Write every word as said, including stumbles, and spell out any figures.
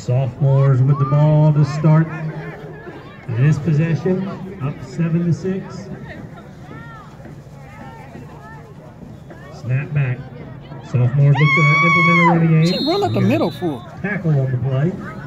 Sophomores with the ball to start this possession, up seven to six. Snap back. Sophomores look to implement a running game. She run like a middle fool. Tackle on the play.